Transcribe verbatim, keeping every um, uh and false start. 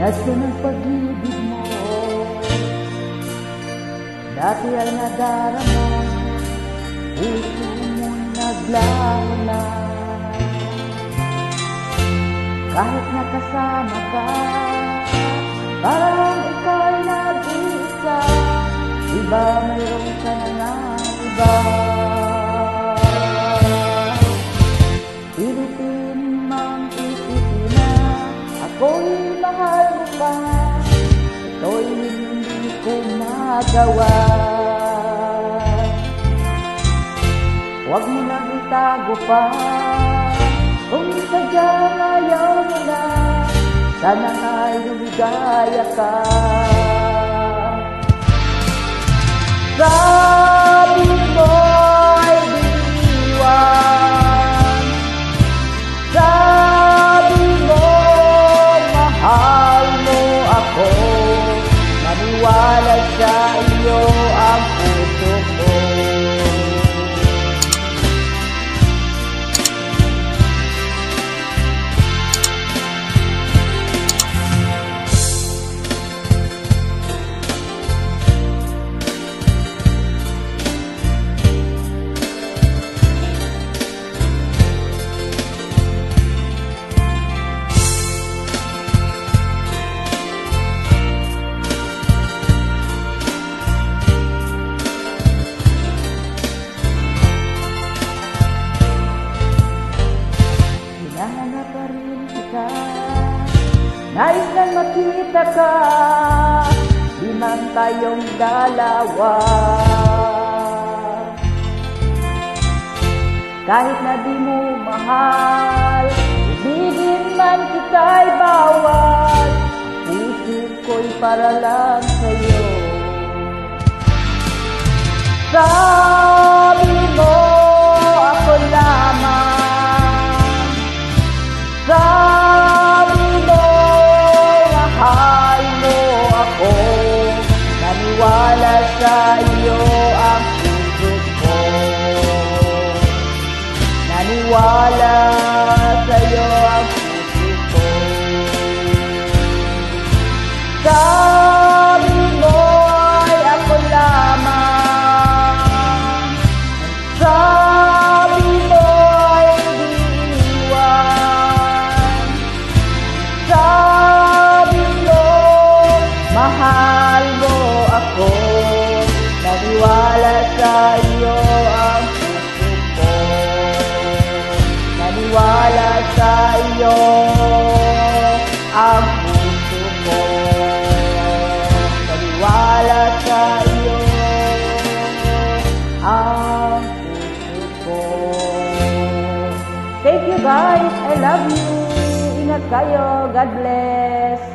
Nasa ng pag-ibig mo, dati ay nadarama, puso mo'y naglala. Kahit nakasama ka, parang ikaw'y nag-iisa. Iba mayroon ka na nga iba. Pilitin mang isipin na ako'y mahal mo pa. Ito'y hindi ko magawa. Huwag mo nang itago pa kung sadyang ayaw mo na. Sana ay lumigaya ka. Sabi mo'y diiwan, sabi mo mahal mo ako. Maniwala sa iyo ang puso ko. Hinahanap pa rin kita, nais nang makita ka, di man tayong dalawa. Kahit na di mo mahal, ibigin man kita'y bawal. Ang puso ko'y para lang sa'yo. Sabi mo ako lamang, sabi mo mahal mo ako. Naniwala sa iyo ang puso ko. Naniwala sa iyo ang puso ko. Sabi mo ay ako lamang, sabi mo ay diiwan, sabi mo mahal mo ako. Naniwala sa iyo ang puso ko. Naniwala sa iyo ang puso ko. Naniwala sa iyo ang puso ko. Thank you guys, I love you. Ingat kayo, God bless.